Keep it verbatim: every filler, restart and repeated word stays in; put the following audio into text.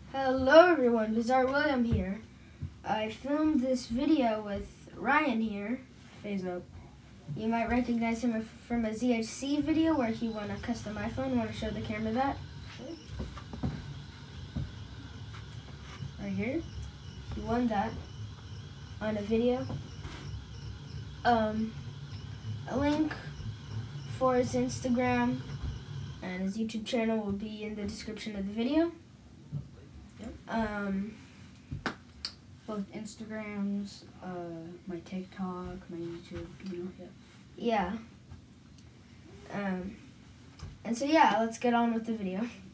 Hello everyone, Bizarre William here. I filmed this video with Ryan here. Phase up. You might recognize him from a Z H C video where he won a custom iPhone. Want to show the camera that? Right here. He won that on a video. Um, a link for his Instagram and his YouTube channel will be in the description of the video. Yep. Um, Both Instagrams, uh, my TikTok, my YouTube, you know, yeah. yeah. Um, and so yeah, let's get on with the video.